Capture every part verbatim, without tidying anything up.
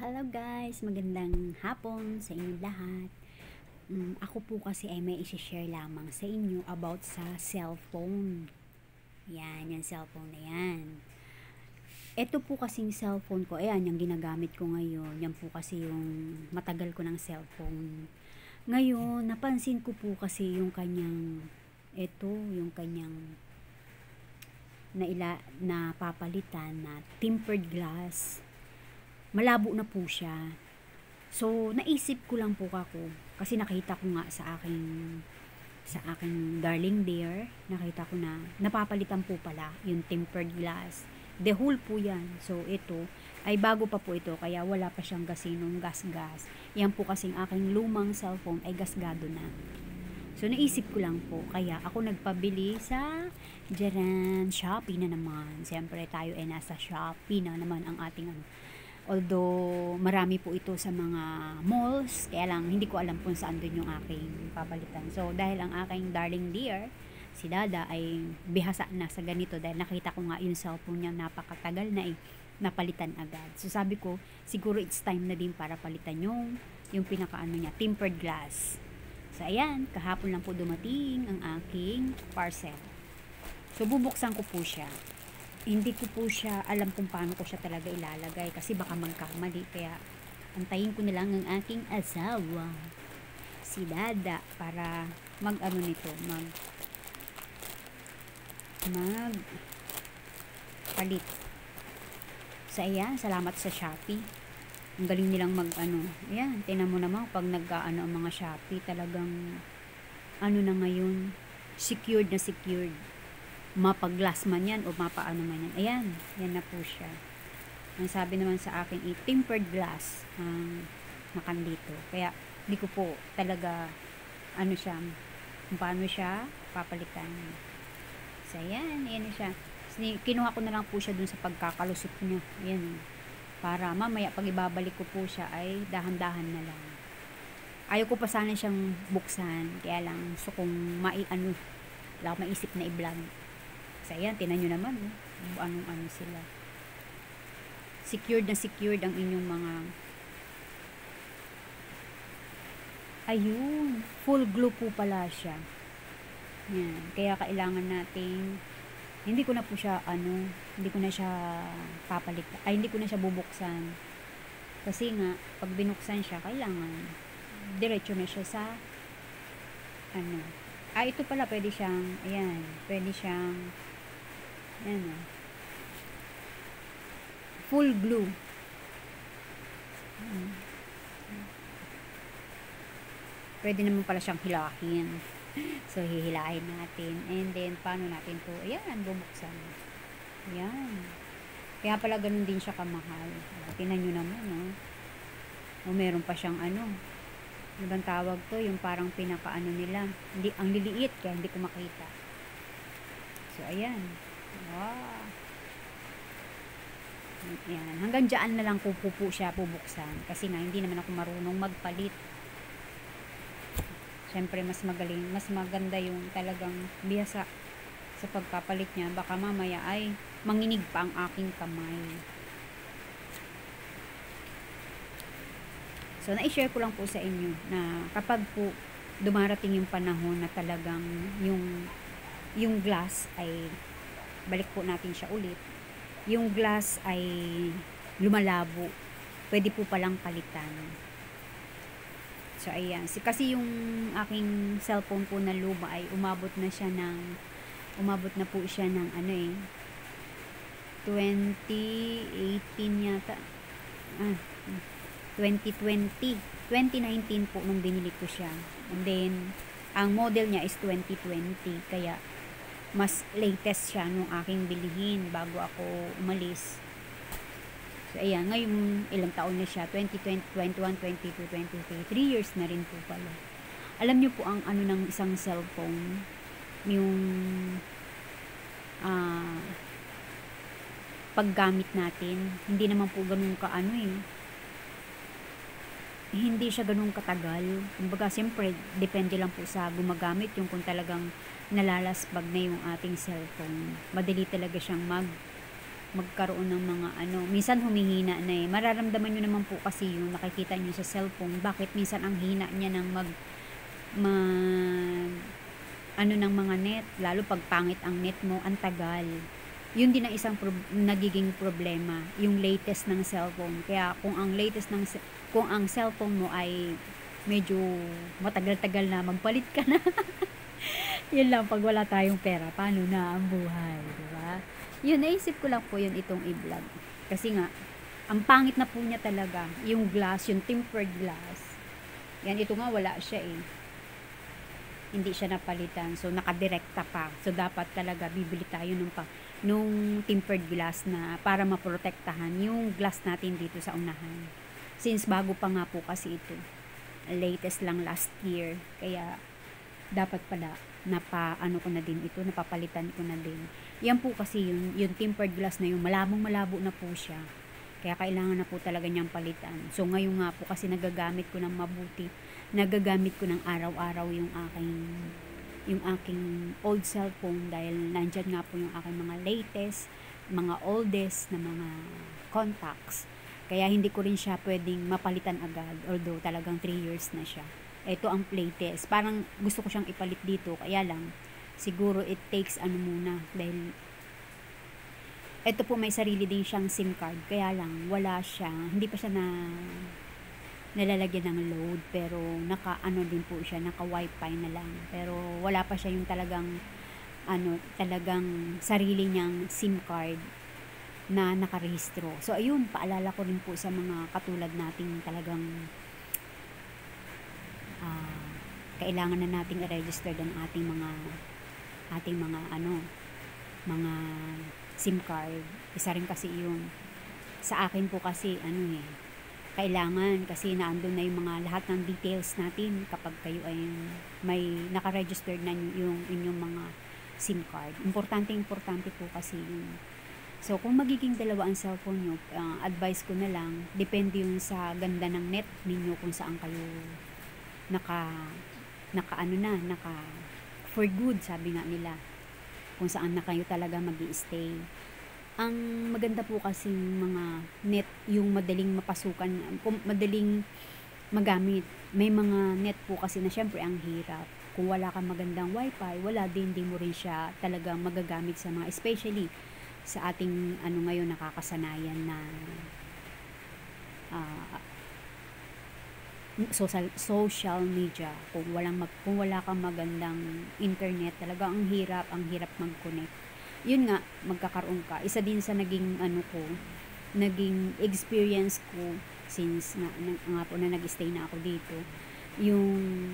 Hello guys, magandang hapon sa inyong lahat. Um, ako po kasi ay may isi-share lamang sa inyo about sa cellphone. Yan, yung cellphone na yan. Ito po kasing cellphone ko, ayan, yung ginagamit ko ngayon. Yan po kasi yung matagal ko ng cellphone. Ngayon, napansin ko po kasi yung kanyang, ito, yung kanyang na ila na papalitan na tempered glass. Malabo na po siya. So, naisip ko lang po ako, kasi nakita ko nga sa aking sa aking darling dear, nakita ko na napapalitan po pala yung tempered glass. The whole po yan. So, ito, ay bago pa po ito, kaya wala pa siyang gasinong gas-gas. Yan po kasing aking lumang cellphone ay gasgado na. So, naisip ko lang po, kaya ako nagpabili sa Jaran, Shopee na naman. Siyempre, tayo ay nasa Shopee na naman ang ating ano. Although, marami po ito sa mga malls, kaya lang, hindi ko alam kung saan doon yung aking papalitan. So, dahil ang aking darling dear, si Dada, ay bihasa na sa ganito, dahil nakita ko nga yung cellphone niya napakatagal na eh, napalitan agad. So, sabi ko, siguro it's time na din para palitan yung, yung pinakaano niya, tempered glass. So, ayan, kahapon lang po dumating ang aking parcel. So, bubuksan ko po siya. Hindi ko po siya alam kung paano ko siya talaga ilalagay kasi baka magkamali, kaya antayin ko na lang ang aking asawa, si Dada, para mag ano nito, mag mag palit. So ayan, salamat sa Shopee, ang galing nilang mag ano, ayan, tingnan mo naman pag nag-aano ang mga Shopee, talagang ano na ngayon, secured na secured, mapag-glass man yan o mapaano man yan. Ayan, yan na po siya. Ang sabi naman sa akin, i tempered glass ang um, nakandito. Kaya, hindi ko po talaga, ano siya, kung paano siya papalitan. So, ayan, ayan na siya. Kinuha ko na lang po siya dun sa pagkakalusot niya. Ayan, para mamaya, pag ibabalik ko po siya, ay dahan-dahan na lang. Ayaw ko pa sana siyang buksan, kaya lang, so kung mai, ano, wala akong maisip na i-vlog. So, ayan, tinan nyo naman, oh. Anong-ano sila. Secured na secured ang inyong mga... Ayun, full glue po pala siya. Yan, kaya kailangan natin... Hindi ko na po siya, ano, hindi ko na siya papalit. Ay, hindi ko na siya bubuksan. Kasi nga, pag binuksan siya, kailangan diretso na siya sa... Ano... Ah, ito pala, pwede siyang, ayan, pwede siyang, ayan o, full glue. Pwede naman pala siyang hilahin. So, hihilahin natin. And then, paano natin to? Ayan, bubuksan. Ayan. Kaya pala ganun din siya kamahal. Tingnan nyo naman, no? O, meron pa siyang ano, ibang tawag to, yung parang pinakaano nila, hindi, ang liliit, kaya hindi ko makita. So, ayan. Wow. Ayan. Hanggang dyan na lang ko po, po siya bubuksan. Kasi nga, hindi naman ako marunong magpalit. Siyempre, mas magaling, mas maganda yung talagang bihasa sa pagpapalit niya. Baka mamaya ay manginig pa ang aking kamay. So, na-share ko lang po sa inyo na kapag po dumarating yung panahon na talagang yung, yung glass ay, balik po natin siya ulit, yung glass ay lumalabo, pwede po palang palitan. So, ayan. Kasi yung aking cellphone po na luma ay umabot na siya ng, umabot na po siya ng ano eh, twenty eighteen yata. Ah, twenty twenty, twenty nineteen po nung binili ko siya. And then, ang model niya is twenty twenty. Kaya, mas latest siya nung aking bilihin bago ako umalis. So, ayan. Ngayon, ilang taon na siya? twenty twenty, twenty-one, twenty-two, twenty-three. three years na rin po pala. Alam niyo po ang ano ng isang cellphone, yung ah, uh, paggamit natin, hindi naman po ganun ka ano eh, hindi siya ganun katagal. Kumbaga, siyempre, depende lang po sa gumagamit, yung kung talagang nalalasbag na yung ating cellphone. Madali talaga siyang mag magkaroon ng mga ano, minsan humihina na eh. Mararamdaman nyo naman po kasi yung nakikita nyo sa cellphone, bakit minsan ang hina niya ng mag, mag, ano ng mga net, lalo pag pangit ang net mo, ang tagal. Yun din ang isang pro- nagiging problema, yung latest ng cellphone. Kaya kung ang latest ng, kung ang cellphone mo ay medyo matagal-tagal na, magpalit ka na. Yun lang, pag wala tayong pera, paano na ang buhay, diba? Yun, naisip ko lang po yun itong i-vlog. Kasi nga, ang pangit na po niya talaga. Yung glass, yung tempered glass. Yan, ito nga, wala siya eh. Hindi siya napalitan. So, nakadirekta pa. So, dapat talaga bibili tayo nung, pa, nung tempered glass na para maprotektahan yung glass natin dito sa unahan. Since bago pa nga po kasi ito. Latest lang last year. Kaya, dapat pala napa ano ko na din ito, napapalitan ko na din. Yan po kasi yung, yung tempered glass na yung malabong malabo na po siya. Kaya kailangan na po talaga niyang palitan. So ngayon nga po kasi nagagamit ko ng mabuti. Nagagamit ko ng araw-araw yung aking yung aking old cellphone dahil nandyan nga po yung aking mga latest, mga oldest na mga contacts. Kaya hindi ko rin siya pwedeng mapalitan agad although talagang three years na siya. Ito ang playtest. Parang gusto ko siyang ipalit dito. Kaya lang, siguro it takes ano muna. Dahil, ito po may sarili din siyang SIM card. Kaya lang, wala siya. Hindi pa siya na nalalagyan ng load. Pero, naka ano din po siya. Naka wifi na lang. Pero, wala pa siya yung talagang, ano, talagang sarili niyang SIM card na nakarehistro. So, ayun, paalala ko rin po sa mga katulad nating talagang Uh, kailangan na nating i-register ng ating mga ating mga ano mga SIM card. Isa rin kasi yun sa akin po kasi ano eh kailangan kasi naandun na yung mga lahat ng details natin kapag kayo ay may naka-registered na yung inyong mga SIM card. Importante importante po kasi yun. So kung magiging dalawa ang cellphone nyo, uh, advice ko na lang, depende yun sa ganda ng net ninyo kung saan kayo naka naka ano na naka for good sabi nga nila kung saan na kayo talaga magi-stay. Ang maganda po kasi mga net yung madaling mapasukan, madaling magamit. May mga net po kasi na syempre ang hirap. Kung wala kang magandang wifi, wala din din mo rin siya talaga magagamit sa mga especially sa ating ano ngayon nakakasanayan na uh, social social media. Kung walang mag, kung wala kang magandang internet, talaga ang hirap, ang hirap mag-connect. Yun nga, magkakaroon ka. Isa din sa naging ano ko, naging experience ko since nga, na, nga po na nag-stay na ako dito. Yung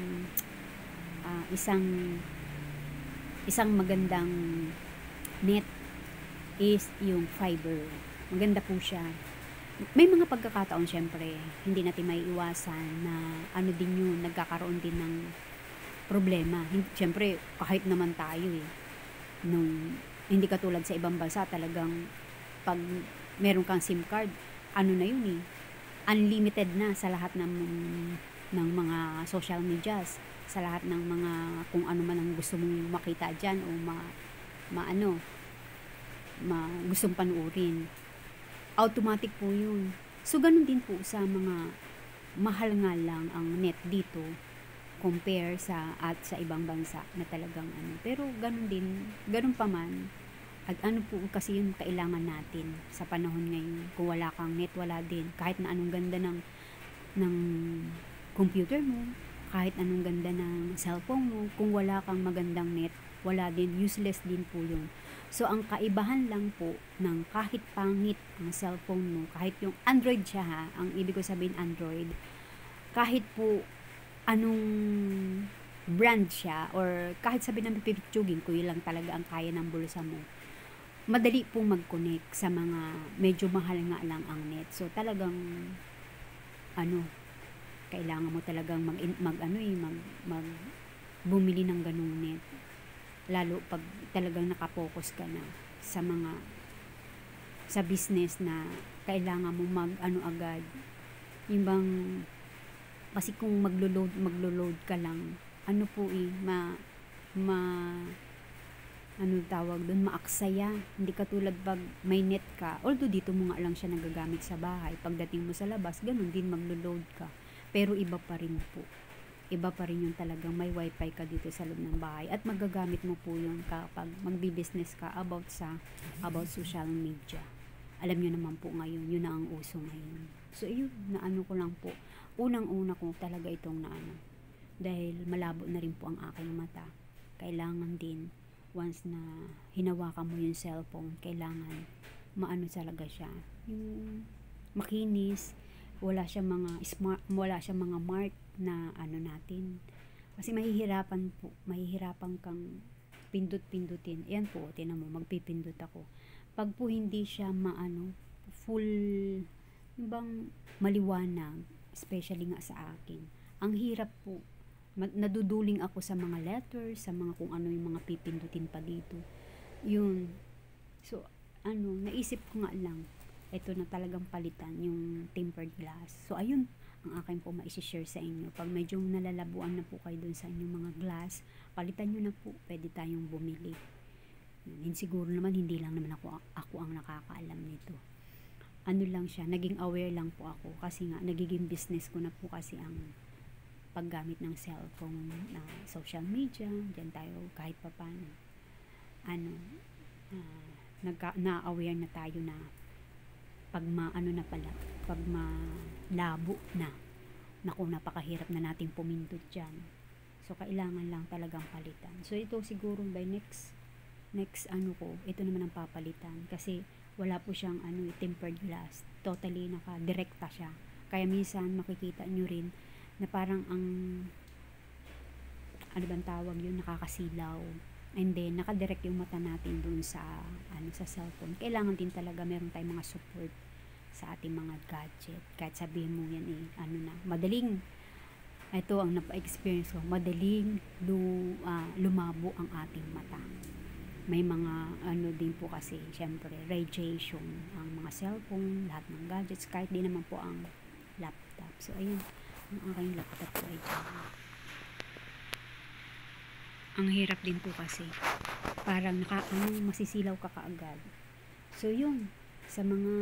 uh, isang isang magandang net is yung fiber. Maganda po siya. May mga pagkakataon syempre, hindi natin may iwasan na ano din yun, nagkakaroon din ng problema. Syempre, kahit naman tayo eh, nung, hindi katulad sa ibang bansa, talagang pag meron kang SIM card, ano na yun eh, unlimited na sa lahat ng, ng mga social medias, sa lahat ng mga, kung ano man ang gusto mong makita dyan o ma, ma ano, ma, gustong panuorin. Automatic po yun. So, ganun din po sa mga mahal nga lang ang net dito compare sa at sa ibang bansa na talagang ano. Pero ganun din, ganun pa man, at ano po kasi yung kailangan natin sa panahon ngayon. Kung wala kang net, wala din. Kahit na anong ganda ng, ng computer mo, kahit anong ganda ng cellphone mo, kung wala kang magandang net, wala din. Useless din po yun. So, ang kaibahan lang po ng kahit pangit ang cellphone mo, kahit yung Android siya ha, ang ibig ko sabihin Android, kahit po anong brand siya, or kahit sabihin ng pipitsugin, kung yun lang talaga ang kaya ng bulsa mo, madali pong mag-connect sa mga medyo mahal nga lang ang net. So, talagang, ano, kailangan mo talagang mag, mag ano eh, mag, mag bumili ng ganung net. Lalo pag talagang nakapokus ka na sa mga sa business na kailangan mo mag ano agad yung bang kasi kung maglo-load maglo-load ka lang ano po eh ma ma ano tawag doon, maaksaya. Hindi katulad pag may net ka, although dito mo nga lang siya nagagamit sa bahay, pagdating mo sa labas, ganun din maglo-load ka. Pero iba pa rin po. Iba pa rin yung talagang may wifi ka dito sa loob ng bahay at magagamit mo po yun kapag magbi-business ka about sa about social media. Alam nyo naman po ngayon, yun na ang uso ngayon. So, yun, naano ko lang po. Unang-una ko talaga itong naano. Dahil malabo na rin po ang aking mata. Kailangan din, once na hinawakan mo yung cellphone, kailangan maano talaga siya. Yung makinis, wala siya mga smart, wala siya mga mark na ano natin. Kasi mahihirapan po, mahihirapan kang pindot-pindutin. Ayan po, tinan mo, magpipindot ako. Pag po hindi siya maano, full, yung bang maliwanag, especially nga sa akin, ang hirap po, naduduling ako sa mga letters, sa mga kung ano yung mga pipindutin pa dito. Yun. So, ano, naisip ko nga lang, ito na talagang palitan, yung tempered glass. So, ayun, ang akin po ma-share sa inyo. Pag medyo nalalabuan na po kayo dun sa inyong mga glass, palitan nyo na po, pwede tayong bumili. Yun, siguro naman, hindi lang naman ako, ako ang nakakaalam nito. Ano lang siya, naging aware lang po ako, kasi nga, nagiging business ko na po kasi ang paggamit ng cellphone na social media, dyan tayo kahit pa paano ano uh, nagka, na-aware na tayo na pag maano na pala, pag malabo na, naku, napakahirap na nating pumindot dyan. So kailangan lang talagang palitan. So ito siguro by next next ano ko, ito naman ang papalitan kasi wala po siyang ano, tempered glass, totally naka-direkta siya, kaya minsan makikita nyo rin na parang ang ano bang tawag yun, nakakasilaw, and then nakadirect yung mata natin dun sa ano, sa cellphone. Kailangan din talaga meron tayong mga support sa ating mga gadget, kahit sabihin mo yan eh, ano na, madaling, ito ang napa-experience ko, madaling lu, uh, lumabo ang ating mata. May mga ano din po kasi, syempre radiation ang mga cellphone, lahat ng gadgets, kahit di naman po ang laptop. So ayun, ang aking laptop po ay dyan. Ang hirap din po kasi parang naka, ano, masisilaw ka kaagad. So yun, sa mga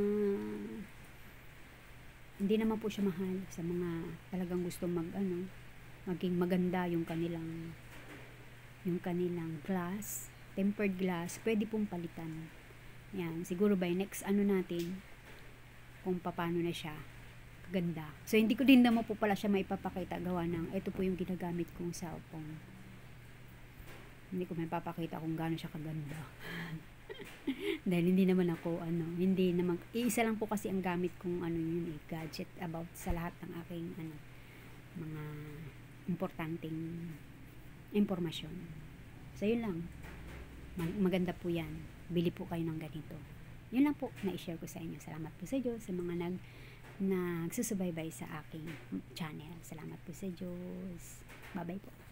hindi naman po siya mahal, sa mga talagang gusto mag ano, maging maganda yung kanilang yung kanilang glass, tempered glass, pwede pong palitan. Yan, siguro by next ano natin kung paano na siya ganda. So, hindi ko din naman po pala siya maipapakita gawa ng ito po yung ginagamit kong cellphone. Hindi ko maipapakita kung gaano siya kaganda. Dahil hindi naman ako, ano, hindi naman, isa lang po kasi ang gamit kong, ano yun eh, gadget about sa lahat ng aking, ano, mga importanteng impormasyon. So, yun lang. Maganda po yan. Bili po kayo ng ganito. Yun lang po, na-share ko sa inyo. Salamat po sa Diyos, sa mga nag nagsusubaybay sa aking channel. Salamat po sa Diyos. Bye-bye po.